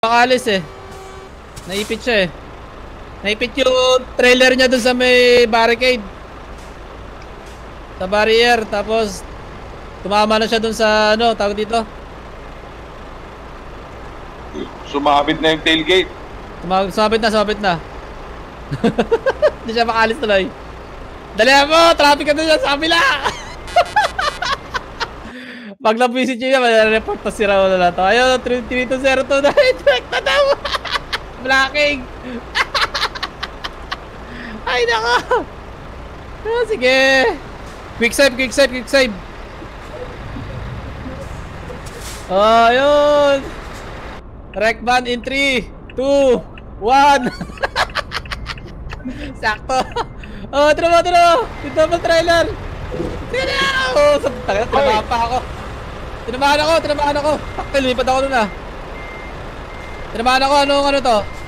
Makalis eh. Naipit siya eh. Naipit yung trailer niya dun sa may barricade. Sa barrier. Tapos tumama na siya dun sa ano, tawag dito. Sumabit na yung tailgate. Sumabit na. Hindi siya makalis tuloy. Dalihan mo! Traffic ka dun sa kabila! Pag na-visit nyo yan, report na si Raul na ito. Ayun, 3202 na eject na daw! Blocking! Ay, nako! Sige! Quick save! Ayun! Wreck van in 3, 2, 1! Sakto! Oh, tira mo! Dito mo trailer! Tira! Oh, tinabahan pa ako! Tinabahan ako! Taktil, lipad ako nun ah! Tinabahan ako, ano to?